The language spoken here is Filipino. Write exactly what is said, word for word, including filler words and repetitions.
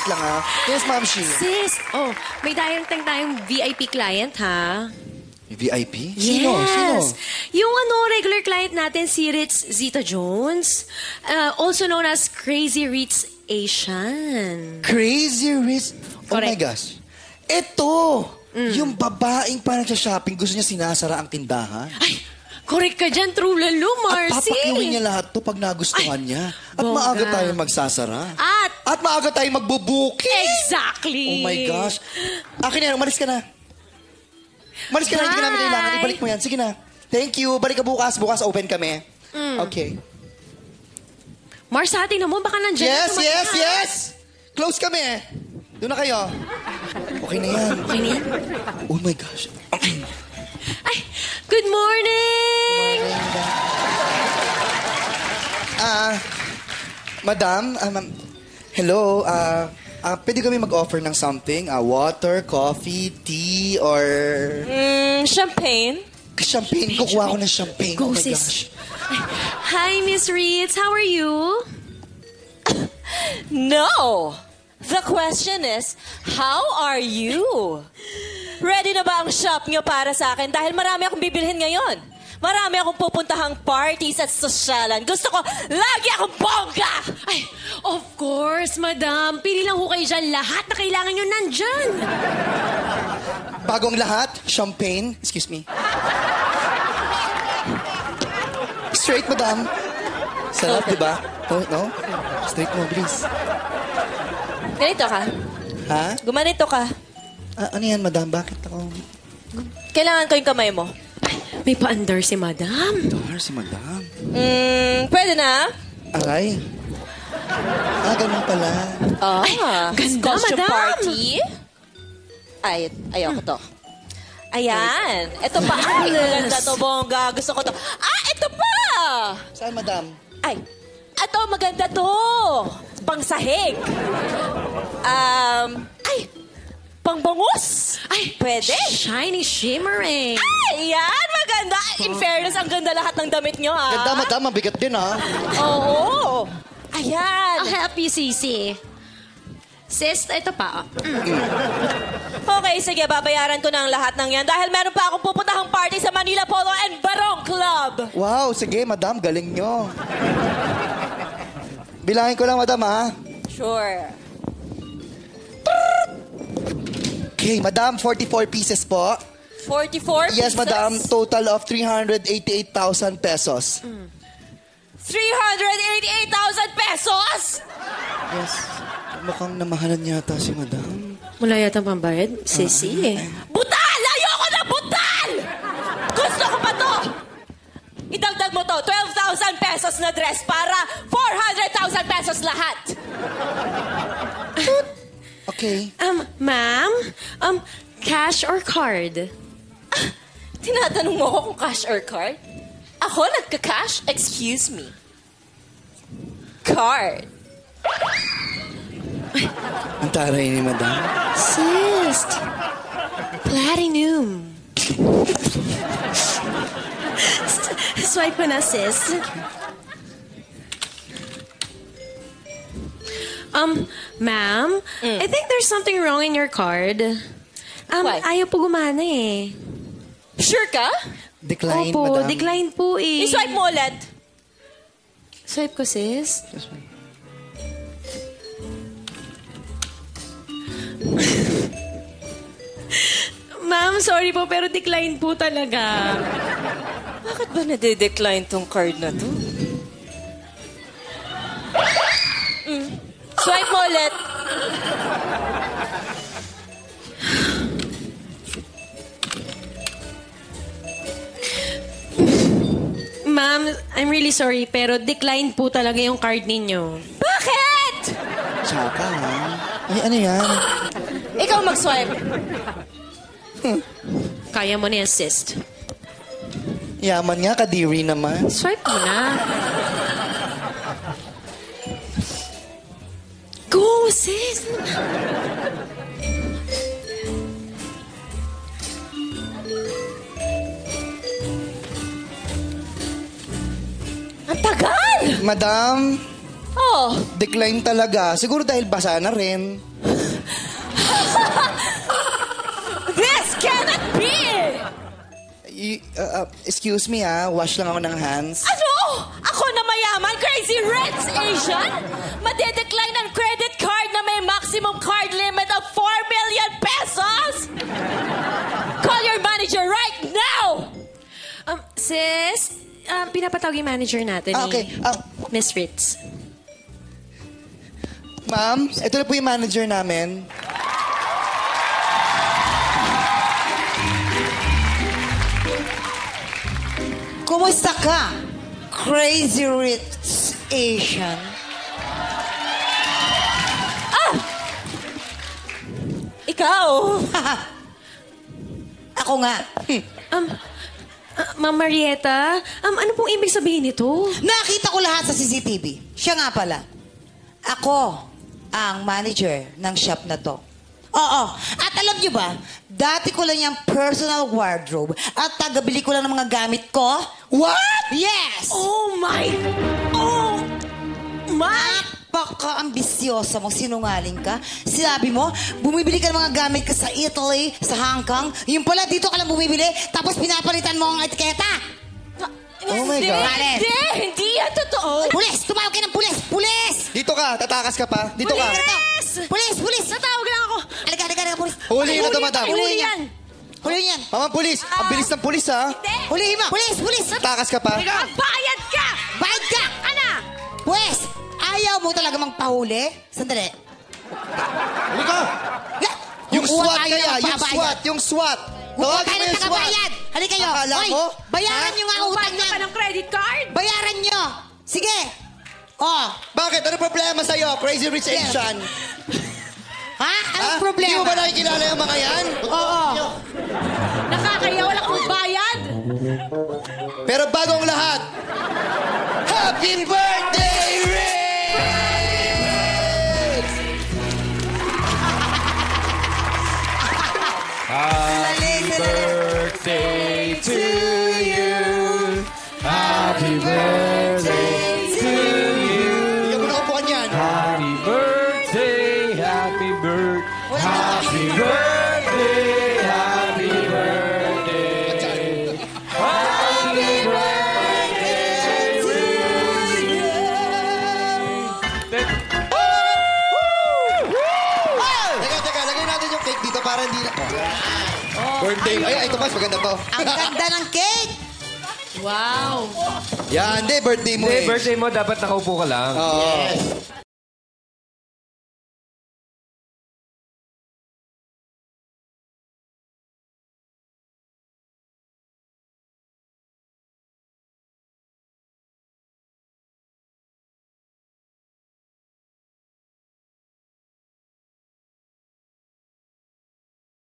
wait lang ha. Yes, Ma'am Shi. Sis, oh, may dayang tayong tayong V I P client, ha? V I P? Sino? Yes. Sino? Yung ano, regular client natin, si Ritz Zita Jones. Uh, also known as Crazy Ritz Asian. Crazy Rich. Oh my Correct. gosh. Ito! Mm. Yung babaeng parang sa shopping, gusto niya sinasara ang tindahan. Ay, correct ka dyan, true lalo, Marcy. At papakiwin niya lahat to pag nagustuhan Ay, niya. At bongga. maaga tayo magsasara. At, At maaga tayo magbubuki. exactly. Oh my gosh. Akin na yan, umalis ka na. Umalis ka na, hindi ka namin kailangan. Ibalik mo yan. Sige na. Thank you. Balik ka bukas. Bukas open kami. Mm. Okay. Mars, atin mo, baka nandiyan Yes, na yes, yes! Close kami eh. Doon na kayo. Okay na yan. Okay na yan? Oh my gosh. Ay, good morning! Ah, madam, ah, ma'am, hello, ah, ah, pwede kami mag-offer ng something? Ah, water, coffee, tea, or... Mm, champagne? Champagne. Kukuha ko ng champagne. Go, Oh my sis. gosh. Hi, Miss Ritz. How are you? No! The question is, how are you? Ready na ba ang shop nyo para sa akin? Dahil marami akong bibilhin ngayon. Marami akong pupuntahang parties at sosyalan. Gusto ko, lagi akong bongga! Ay, of course, madam. Pili lang ho kayo dyan. Lahat na kailangan nyo nandyan. Bagong lahat, champagne. Excuse me. Straight, madam. Sarap, di ba? No? no? Straight mo, please. Ganito ka. Ha? Gumanito ka. Ah, ano yan, madam? Bakit ako? Kailangan ko yung kamay mo. May pa-under si madam. Dar, si madam. Mm, pwede na? Aray. Ah, ganun pala. Ah, ganda, costume madam. party? Ay, ayoko to. Ayan. Ito pa. Ay, maganda to, bongga. Gusto ko to. Ah, ito pa! Saan, madam? Ay, ito, maganda to. Pangsahig. Um, ay, pangbangus. Ay, pwede. Shiny, shimmering. Ay, yan, maganda. In fairness, ang ganda lahat ng damit nyo, ha? Ganda, madam. Mabigat din, ha? Oo. Ayan. I'll help you, Sisi. Sis, ito pa. Okay, sige, babayaran ko na ang lahat ng yan dahil meron pa akong pupuntahang party sa Manila Polo and Barong Club. Wow, sige, madam. Galing nyo. Bilangin ko lang, madam, ha? Sure. Okay, madam, forty-four pieces po. forty-four Yes, pieces? madam. Total of three hundred eighty-eight thousand pesos. three hundred eighty-eight thousand pesos? Yes. Mukhang namahalan yata si madam. Wala yata pambayad, Sisi. Butal! Ayoko na butal! Gusto ko pa to! Idagdag mo to, twelve thousand pesos na dress para four hundred thousand pesos lahat. Okay. Um, ma'am, um, cash or card? Tinatanong mo ako kung cash or card? Ako nagka-cash? Excuse me. Card. Ang taray ni madam. Sis, platinum. Swipe ko na, sis. Um, ma'am, Mm. I think there's something wrong in your card. Um, Why? ayaw po gumana eh. Sure ka? Decline, Opo, madam. decline po eh. I-swipe mo ulit. Swipe ko, sis. Yes, ma'am. Ma'am, sorry po, pero decline po talaga. Bakit ba nade-decline tong card na to? Mm. Swipe mo ulit. Ma'am, I'm really sorry, pero decline po talaga yung card ninyo. Bakit? Tsaka, ha? Ay, ano yan? Ikaw mag-swipe. Kaya mo na yan, sis. Yaman nga, kadiri naman. Swipe mo na. Go, sis! Ang tagal! Madam, Oh, Decline talaga. Siguro dahil basa na rin. this cannot be! Y- uh, uh, excuse me ah, wash lang ako ng hands. Ano? Ako na mayaman, crazy rich Asian? Madedecline ang credit card na may maximum card limit of four million pesos? Call your manager right now! Um, sis, um, pinapatawag yung manager natin Ah, okay. ni Ah. Miss Ritz. Ma'am, ito na po yung manager namin. Kumusta ka? Crazy Rich Asian. Ikaw! Ako nga. Um, uh, Ma'am Marietta, um, ano pong ibig sabihin nito? Nakita ko lahat sa C C T V. Siya nga pala. Ako ang manager ng shop na to. Oo. At alam niyo ba, dati ko lang yung personal wardrobe at tagabili ko lang ng mga gamit ko. What? Yes! Oh my... Oh my... Napaka-ambisyosa mong sinungaling ka. Sinabi mo, bumibili ka ng mga gamit ka sa Italy, sa Hong Kong. Yung pala, dito ka lang bumibili, tapos pinapalitan mo ang etiketa. Oh my Hindi, God. Hindi! Hindi yan totoo! Pulis! Tumawag ka ng pulis! Pulis! Dito ka, tatakas ka pa. Dito ka. Pulis! Pulis! Pulis! Natawag lang ako. Halika, halika, halika, pulis. Huli na to, madam. Huli yan. Huli yan. Mama, pulis. Ang bilis ng pulis, ha? Hulihin mo. Pulis! Pulis! Tatakas ka pa. Bayad ka! Bayad ka! Ana! Pulis! Ayaw mo talaga magpahuli? Sandali. Halika. La- Yung Kukuha SWAT tayo kaya, ng yung babayad. SWAT, yung SWAT. Kukuha Tawagin tayo mo ng yung SWAT. tagabayad. Halika kayo. Akala Hoy, mo? bayaran Ha? nyo nga utang Utang niyan. ka ng credit card? Bayaran nyo. Sige. Oh. Bakit? Ano problema sa'yo? Crazy Rich Yeah. Asian. Ha? Anong Ha? problema? Di mo ba nakikilala yung mga yan? Oo. Nakakaya, wala kang bayad. Pero bago ang lahat, Happy Birthday, Rich! Sali, sali. Birthday to you. Happy birthday to you. Bigyan mo na upuan yan. Happy birthday, happy birthday, happy birthday, happy birthday, happy birthday to you. Teka, teka, lagay natin yung cake dito para hindi na... Birthday. Ay, ito mas maganda to. Ang ganda ng cake. Wow. Yan, hindi, birthday mo Hindi, eh. birthday mo, dapat nakaupo ka lang. Oo.